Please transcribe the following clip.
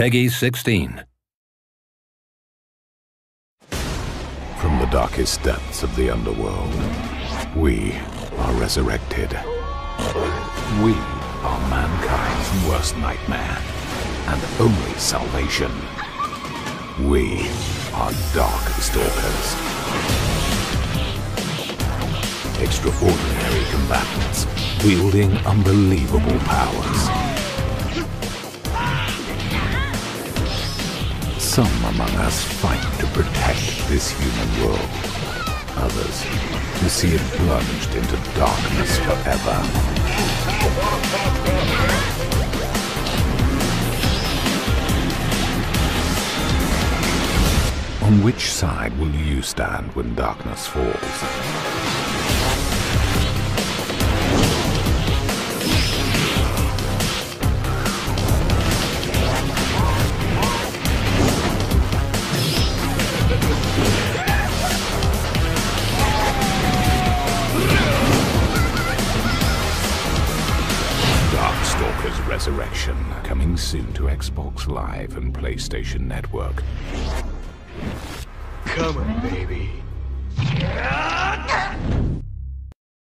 Peggy 16. From the darkest depths of the underworld, we are resurrected. We are mankind's worst nightmare, and only salvation. We are Darkstalkers. Extraordinary combatants, wielding unbelievable powers. Some among us fight to protect this human world. Others who see it plunged into darkness forever. On which side will you stand when darkness falls? Darkstalkers Resurrection, coming soon to Xbox Live and PlayStation Network. Come on, baby.